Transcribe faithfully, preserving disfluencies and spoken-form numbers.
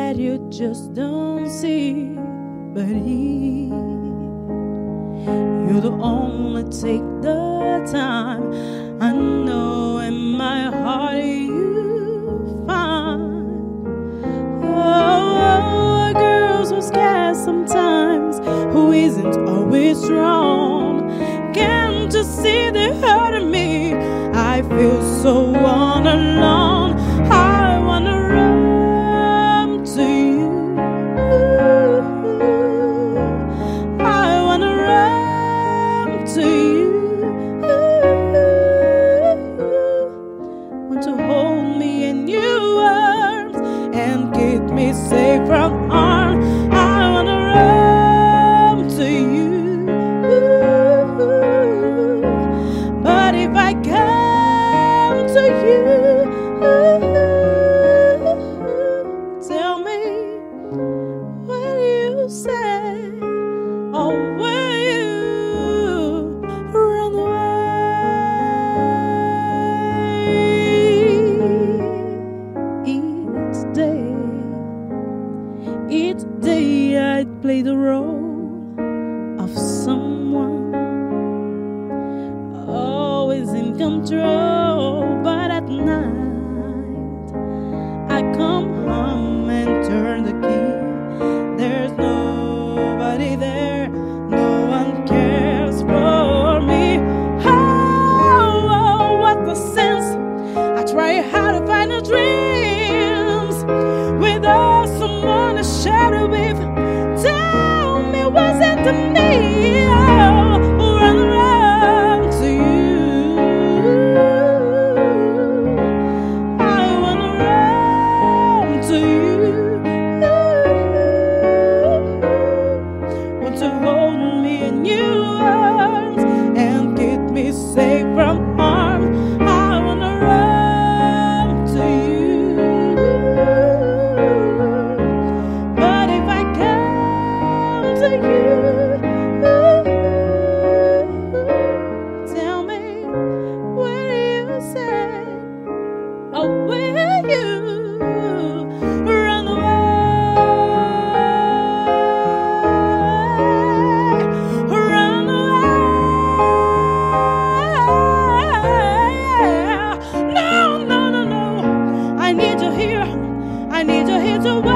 that you just don't see. But he, you don't only take the time. I know in my heart you find. Oh, girls who scared sometimes, who isn't always strong. Can't you see they hurting me? I feel so all alone. I wanna run to you. I wanna run to you. Want to hold me in your arms and keep me safe from harm. I wanna run to you. But if I come to you, tell me, will you say, or will you run away? Each day, each day I'd play the role of someone always in control, but at night I come home and turn the key. There's nobody there, no one cares for me. Oh, oh, what the sense? I try hard to find the dreams without someone to share it with. Tell me, was it to me? Oh, run around to you. I wanna run to you. Want to hold me in your arms and keep me safe from harm. I wanna run to you. But if I come to you, tell me, will you say, or will you run away? Run away. No, no, no, no. I need you here. I need you here to